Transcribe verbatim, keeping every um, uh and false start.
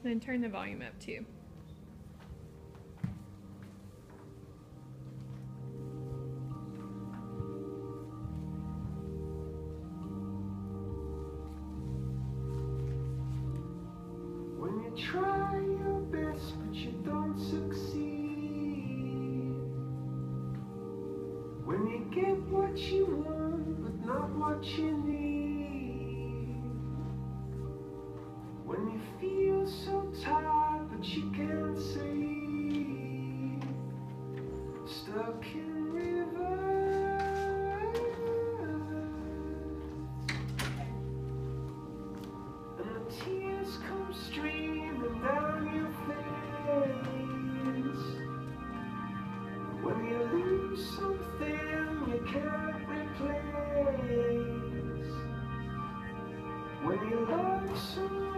Then turn the volume up too. When you try your best but you don't succeed, when you get what you want but not what you need, when you feel so tired but you can't sleep, stuck in reverse, and the tears come streaming down your face, when you lose something you can't replace, when you love someone